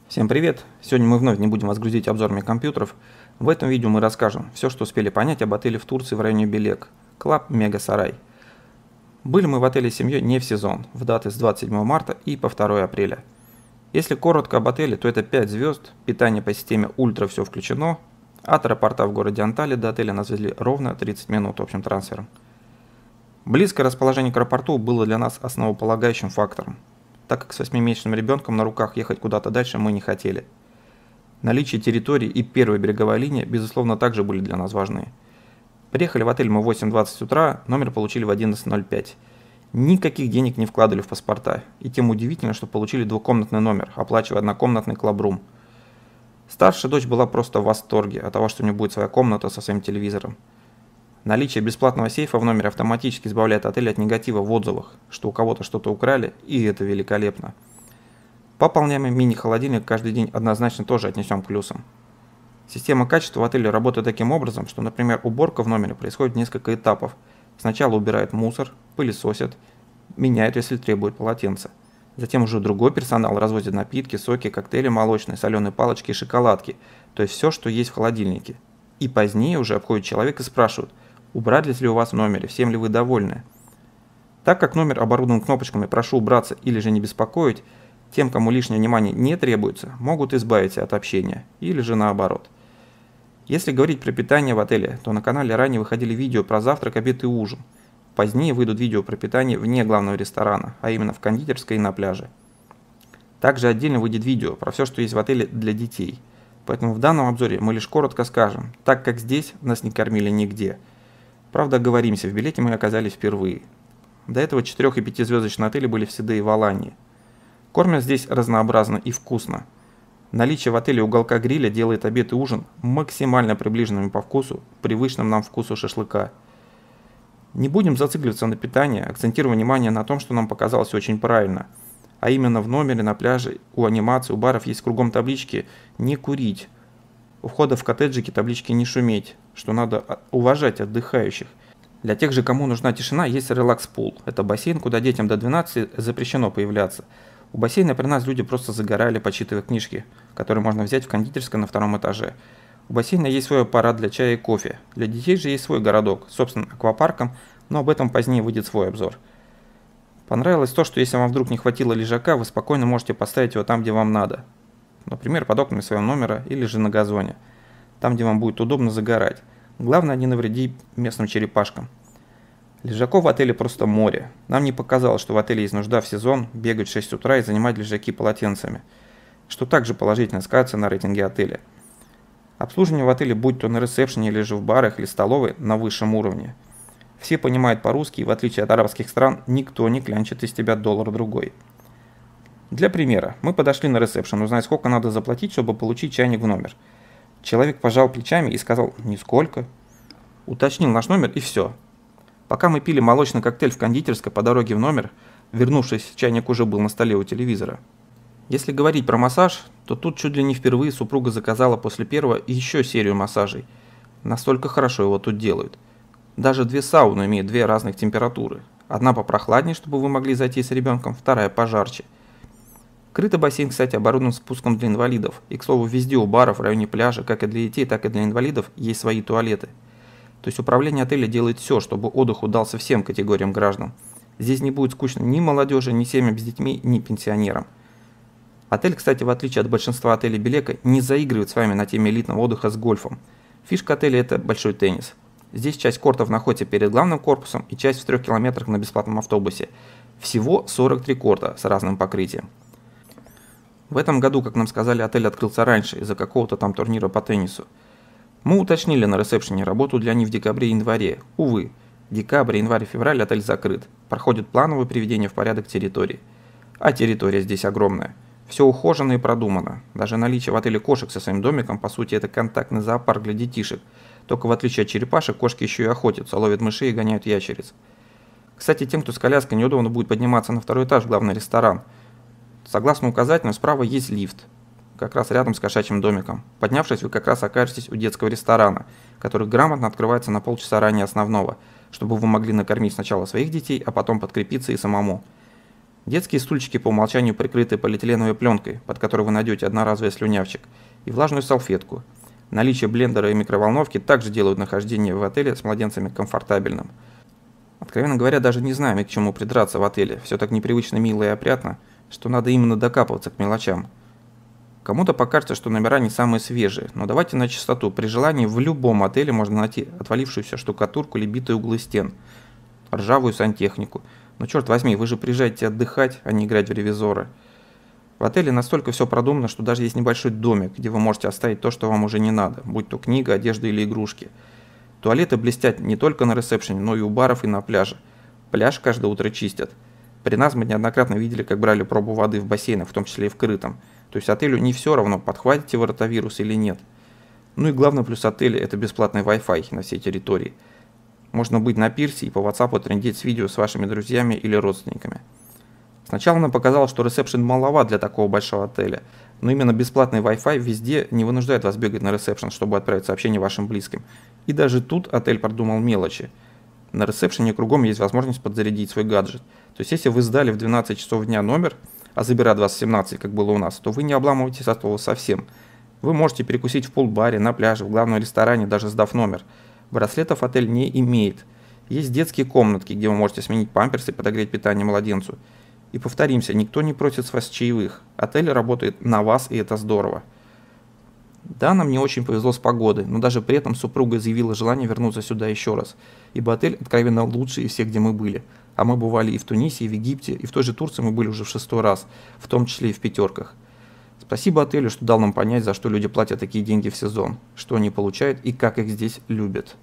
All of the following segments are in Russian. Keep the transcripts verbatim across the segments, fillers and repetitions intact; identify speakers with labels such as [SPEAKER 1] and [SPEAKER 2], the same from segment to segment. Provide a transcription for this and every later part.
[SPEAKER 1] Всем привет! Сегодня мы вновь не будем вас грузить обзорами компьютеров. В этом видео мы расскажем все, что успели понять об отеле в Турции в районе Белек, Club Mega Saray. Были мы в отеле с семьей не в сезон, в даты с двадцать седьмого марта и по второе апреля. Если коротко об отеле, то это пять звезд, питание по системе ультра все включено. От аэропорта в городе Анталия до отеля нас везли ровно тридцать минут общим трансфером. Близкое расположение к аэропорту было для нас основополагающим фактором, так как с восьмимесячным ребенком на руках ехать куда-то дальше мы не хотели. Наличие территории и первая береговая линия, безусловно, также были для нас важны. Приехали в отель мы в восемь двадцать утра, номер получили в одиннадцать ноль пять. Никаких денег не вкладывали в паспорта, и тем удивительно, что получили двухкомнатный номер, оплачивая однокомнатный клабрум. Старшая дочь была просто в восторге от того, что у нее будет своя комната со своим телевизором. Наличие бесплатного сейфа в номере автоматически избавляет отель от негатива в отзывах, что у кого-то что-то украли, и это великолепно. Пополняемый мини-холодильник каждый день однозначно тоже отнесем к плюсам. Система качества в отеле работает таким образом, что, например, уборка в номере происходит в несколько этапов. Сначала убирают мусор, пылесосят, меняют, если требует полотенце. Затем уже другой персонал развозит напитки, соки, коктейли молочные, соленые палочки и шоколадки, то есть все, что есть в холодильнике. И позднее уже обходит человек и спрашивает, убрали ли у вас в номере, всем ли вы довольны. Так как номер оборудован кнопочками «Прошу убраться» или же «Не беспокоить», тем, кому лишнее внимание не требуется, могут избавиться от общения, или же наоборот. Если говорить про питание в отеле, то на канале ранее выходили видео про завтрак, обед и ужин. Позднее выйдут видео про питание вне главного ресторана, а именно в кондитерской и на пляже. Также отдельно выйдет видео про все, что есть в отеле для детей. Поэтому в данном обзоре мы лишь коротко скажем, так как здесь нас не кормили нигде. Правда, оговоримся, в Белеке мы оказались впервые. До этого четырех- и пятизвездочные отели были в Сидее и в Алании. Кормят здесь разнообразно и вкусно. Наличие в отеле уголка гриля делает обед и ужин максимально приближенными по вкусу, привычным нам вкусу шашлыка. Не будем зацикливаться на питании, акцентируя внимание на том, что нам показалось очень правильно. А именно в номере, на пляже, у анимации, у баров есть кругом таблички «Не курить». У входа в коттеджики таблички «Не шуметь», что надо уважать отдыхающих. Для тех же, кому нужна тишина, есть релакс-пул. Это бассейн, куда детям до двенадцати запрещено появляться. У бассейна при нас люди просто загорали, почитывая книжки, которые можно взять в кондитерской на втором этаже. У бассейна есть свой аппарат для чая и кофе. Для детей же есть свой городок, собственно, аквапарком, но об этом позднее выйдет свой обзор. Понравилось то, что если вам вдруг не хватило лежака, вы спокойно можете поставить его там, где вам надо. Например, под окнами своего номера или же на газоне. Там, где вам будет удобно загорать. Главное, не навреди местным черепашкам. Лежаков в отеле просто море. Нам не показалось, что в отеле есть нужда в сезон бегать в шесть утра и занимать лежаки полотенцами, что также положительно скажется на рейтинге отеля. Обслуживание в отеле, будь то на ресепшене или же в барах или столовой, на высшем уровне. Все понимают по-русски, и в отличие от арабских стран, никто не клянчит из тебя доллар другой. Для примера, мы подошли на ресепшен узнать, сколько надо заплатить, чтобы получить чайник в номер. Человек пожал плечами и сказал «нисколько». Уточнил наш номер и все. Пока мы пили молочный коктейль в кондитерской по дороге в номер, вернувшись, чайник уже был на столе у телевизора. Если говорить про массаж, то тут чуть ли не впервые супруга заказала после первого еще серию массажей. Настолько хорошо его тут делают. Даже две сауны имеют две разных температуры. Одна попрохладнее, чтобы вы могли зайти с ребенком, вторая пожарче. Крытый бассейн, кстати, оборудован спуском для инвалидов. И, к слову, везде у баров в районе пляжа, как и для детей, так и для инвалидов, есть свои туалеты. То есть управление отеля делает все, чтобы отдых удался всем категориям граждан. Здесь не будет скучно ни молодежи, ни семьям с детьми, ни пенсионерам. Отель, кстати, в отличие от большинства отелей Белека, не заигрывает с вами на теме элитного отдыха с гольфом. Фишка отеля – это большой теннис. Здесь часть кортов находится перед главным корпусом и часть в трех километрах на бесплатном автобусе. Всего сорок три корта с разным покрытием. В этом году, как нам сказали, отель открылся раньше из-за какого-то там турнира по теннису. Мы уточнили на ресепшене, работу для них в декабре и январе. Увы, декабрь, январь и февраль отель закрыт. Проходит плановое приведение в порядок территории. А территория здесь огромная. Все ухожено и продумано. Даже наличие в отеле кошек со своим домиком, по сути, это контактный зоопарк для детишек. Только в отличие от черепашек, кошки еще и охотятся, ловят мышей и гоняют ящериц. Кстати, тем, кто с коляской, неудобно будет подниматься на второй этаж в главный ресторан. Согласно указателям, справа есть лифт, как раз рядом с кошачьим домиком. Поднявшись, вы как раз окажетесь у детского ресторана, который грамотно открывается на полчаса ранее основного, чтобы вы могли накормить сначала своих детей, а потом подкрепиться и самому. Детские стульчики по умолчанию прикрыты полиэтиленовой пленкой, под которой вы найдете одноразовый слюнявчик, и влажную салфетку. Наличие блендера и микроволновки также делают нахождение в отеле с младенцами комфортабельным. Откровенно говоря, даже не знаем, к чему придраться в отеле. Все так непривычно мило и опрятно, что надо именно докапываться к мелочам. Кому-то покажется, что номера не самые свежие, но давайте на чистоту. При желании в любом отеле можно найти отвалившуюся штукатурку или битые углы стен, ржавую сантехнику. Но черт возьми, вы же приезжаете отдыхать, а не играть в ревизора. В отеле настолько все продумано, что даже есть небольшой домик, где вы можете оставить то, что вам уже не надо, будь то книга, одежда или игрушки. Туалеты блестят не только на ресепшене, но и у баров и на пляже. Пляж каждое утро чистят. При нас мы неоднократно видели, как брали пробу воды в бассейнах, в том числе и в крытом. То есть отелю не все равно, подхватите вы ротавирус или нет. Ну и главный плюс отеля – это бесплатный Wi-Fi на всей территории. Можно быть на пирсе и по WhatsApp трындеть с видео с вашими друзьями или родственниками. Сначала нам показалось, что ресепшн маловат для такого большого отеля, но именно бесплатный Wi-Fi везде не вынуждает вас бегать на ресепшн, чтобы отправить сообщение вашим близким. И даже тут отель продумал мелочи. На ресепшене кругом есть возможность подзарядить свой гаджет. То есть если вы сдали в двенадцать часов дня номер, а забирают вас в семнадцать, как было у нас, то вы не обламываетесь со стола совсем. Вы можете перекусить в пул-баре, на пляже, в главном ресторане, даже сдав номер. Браслетов отель не имеет. Есть детские комнатки, где вы можете сменить памперсы и подогреть питание младенцу. И повторимся, никто не просит с вас чаевых. Отель работает на вас, и это здорово. Да, нам не очень повезло с погодой, но даже при этом супруга заявила желание вернуться сюда еще раз, ибо отель откровенно лучший из всех, где мы были. А мы бывали и в Тунисе, и в Египте, и в той же Турции мы были уже в шестой раз, в том числе и в пятерках. Спасибо отелю, что дал нам понять, за что люди платят такие деньги в сезон, что они получают и как их здесь любят.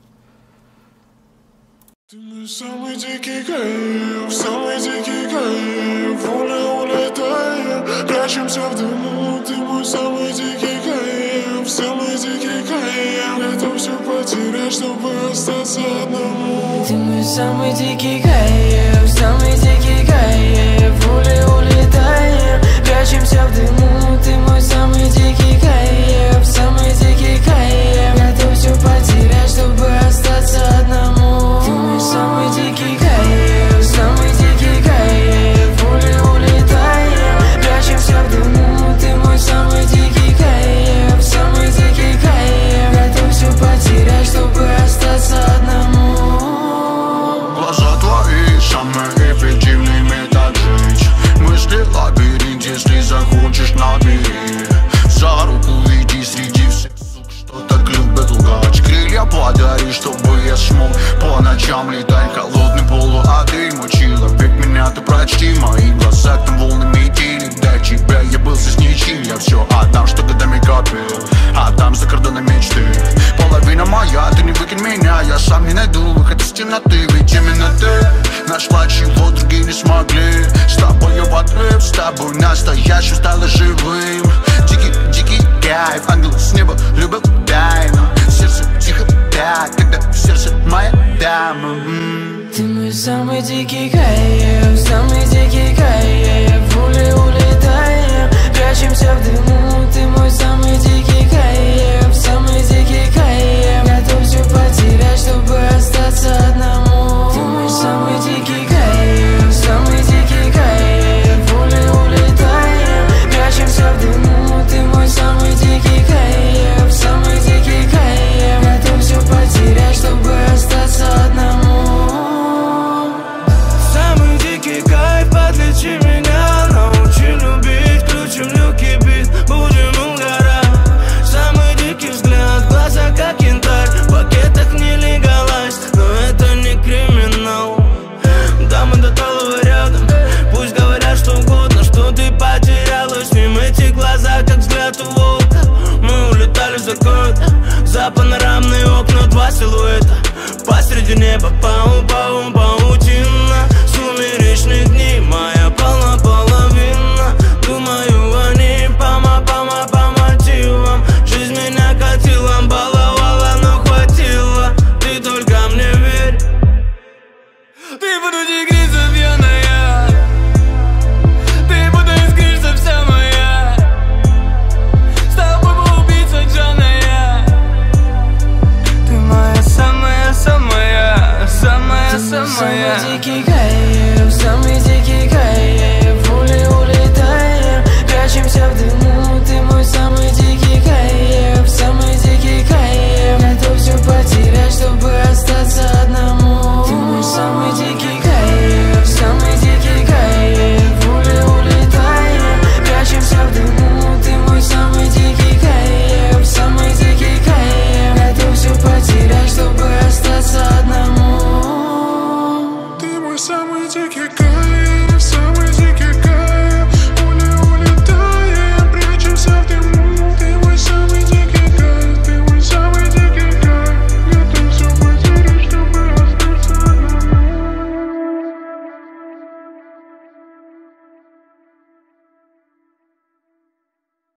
[SPEAKER 2] Ты мой самый дикий кайф, самый дикий кайф, в уле улетаем, прячемся в дыму. Ты мой самый дикий кайф, самый дикий кайф, готов все потерять, чтобы остаться одному. Ты мой самый дикий кайф, самый дикий кайф, в уле улетаем, прячемся в дыму. Ты мой самый дикий кайф, самый дикий кайф, готов все потерять, чтобы остаться одному. Ты мой самый дикий кайф, самый дикий кайф, в уле улетаем, прячемся в дыму. Ты мой самый дикий кайф, самый дикий кайф, готов все потерять, чтобы остаться одному. Глаза твои самый эффективный метод жить. Мысли лабиринт, если захочешь набери. За руку веди среди всех сук, что так любят лгать. Крылья подари, чтобы я смог по ночам летать. Холодный полу, а ты мой человек, меня ты прочти. Мои глаза там волнами тени. До тебя я был здесь ничем. Я все отдам, что годами копил, отдам за кордоны мечты. Половина моя, ты не выкинь меня. Я сам не найду выход из темноты. Ведь именно ты нашла, чего другие не смогли. С тобой я в отрыв, с тобой настоящим стало живым. Дикий, дикий кайф, ангел с неба любил тайну. Сердце тихо так, когда в сердце моя дама. Ты мой самый дикий кайф, самый дикий кайф, в уле улетаем, прячемся в дыму. Ты мой самый дикий кайф, самый дикий кайф, готов все потерять, чтобы остаться одному. Ты мой самый дикий кайф, самый дикий кайф, в уле улетаем, прячемся в дыму. Ты мой самый дикий кайф, самый дикий кайф, готов все потерять, чтобы остаться одному. Самый дикий кайф, подлечи меня, научи любить, включим люки бит, будем угорать. Самый дикий взгляд, глаза как янтарь, в пакетах не легалайз, но это не криминал. Да, мы до талого рядом, пусть говорят что угодно, что ты потерялась. С ним эти глаза, как взгляд у волка. Мы улетали за город, за панорамные окна, два силуэта посреди неба, пау-пау-пау.